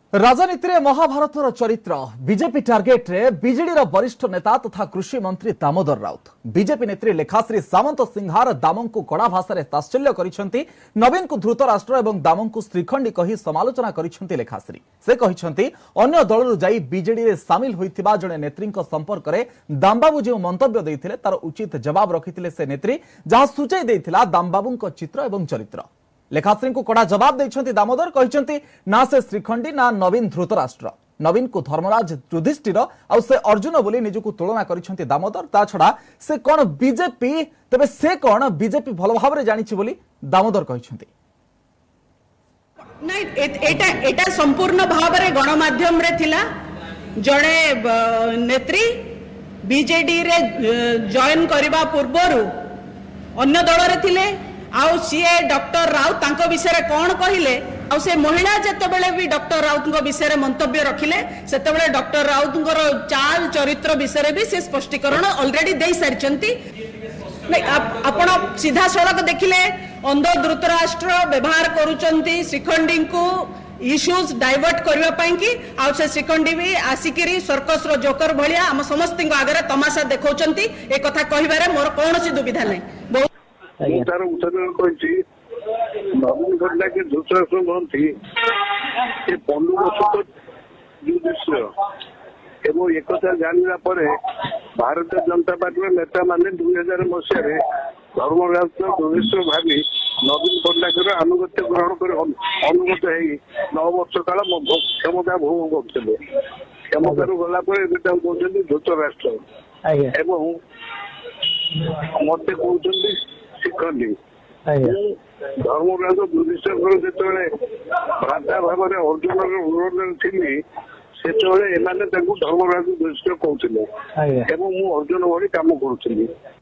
राजनीति में महाभारतर चरित्र बीजेपी टार्गेट रे बीजेडी वरिष्ठ नेता तथा कृषि मंत्री दामोदर राउत बीजेपी नेत्री लेखाश्री सामंत सिंहार दामों को कड़ा भाषा तात्सल्य करिसेंती नवीन को ध्रुत राष्ट्र एवं दामों को श्रीखंडी कही समालोचना करिसेंती लेखाश्री से कहिसेंती अन्य दलरु जाई बीजेडी रे शामिल होइतिबा जणे नेत्री संपर्क में दामबाबू जो मंतव्य देइथिले तार उचित जवाब रखिथिले से नेत्री जहां सूचाई देइथिला दामबाबू चित्र एवं चरित्र। लेखाश्री को कड़ा जवाब देइछंती दामोदर कहिसेंती ना से श्रीखंडी ना नवीन ध्रुत राष्ट्र नवीन को धर्मराज युधिष्ठिर आ से अर्जुन बोली निजको तुलना करिसेंती दामोदर ता छडा से कोन बीजेपी तबे से कोन बीजेपी भलो भाबरे जानिछि बोली दामोदर कहिसेंती। नहीं एटा एटा संपूर्ण भाबरे गणमाध्यम रे थिला जणे नेत्री बीजेडी रे जॉइन करबा पूर्वरु अन्य दल रे थिले आउ सीए डॉक्टर राउत तांको विषय कौन कहले आउ से महिला जेतेबेले भी डॉक्टर राउत विषय मंतव्य रखिले सेतेबेले डॉक्टर राउत चाल चरित्र विषय भी से स्पष्टीकरण ऑलरेडी दे सारिचंती। आपण सीधा सड़क देखिले अंध धृतराष्ट्र व्यवहार करूचंती श्रीखंडी को इश्यूज डाइवर्ट करबा पई कि आउ से श्रीखंडी भी आसिकिरी सर्कस रो जोकर भलिया हम समस्त आगे तमाशा देखौचंती ए कथा कहिबारे मोर कोनोसी दुविधा नै। तार उदाहरण कही नवीन घटना के धृतराष्ट्र कहती पंडुवशत युधिष्ठिर एवं एक जानला भारतीय जनता पार्टी नेता माने 2000 मसीह धर्मराज युधिष्ठिर भावी नवीन पट्टनायक आनुगत्य ग्रहण कर अनुगत हो 9 वर्ष काल क्षमता भोग करते क्षमतार गलापर कहते धृतराष्ट्र एवं मत कहते शिखंडी धर्मराज युधिष्ठिर जिते भ्राता भाव अर्जुन विरोध थी से धर्मराज युधिष्ठिर कहते अर्जुन भली कम करुली।